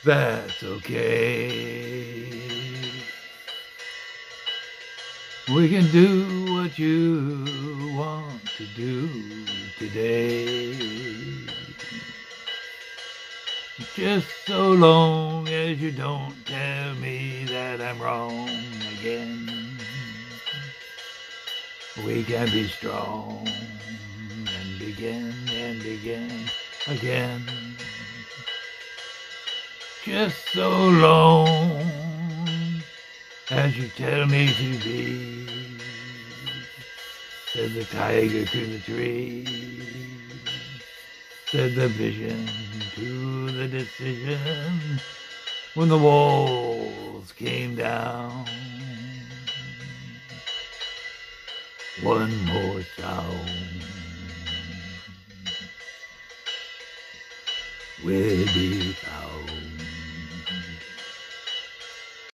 That's okay. We can do what you want to do today. Just so long as you don't tell me that I'm wrong again. We can be strong and begin again. Just so long as you tell me to be, said the tiger to the tree, said the vision to the decision when the walls came down. One more sound, we'll be found.